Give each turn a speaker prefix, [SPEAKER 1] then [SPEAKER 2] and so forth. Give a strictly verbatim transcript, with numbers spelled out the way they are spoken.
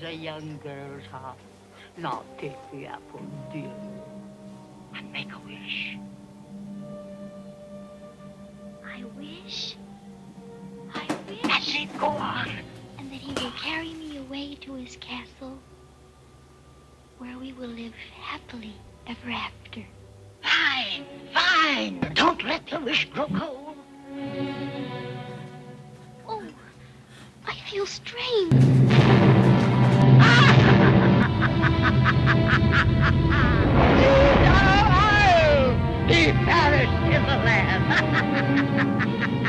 [SPEAKER 1] a young girl's heart. Now take the apple, dear, and make a wish.
[SPEAKER 2] I wish. I wish.
[SPEAKER 1] That's it, go on.
[SPEAKER 2] And that he will carry me away to his castle, where we will live happily ever after.
[SPEAKER 1] Fine, fine. Don't let the wish grow cold.
[SPEAKER 2] Oh, I feel strange.
[SPEAKER 1] He perished in the land.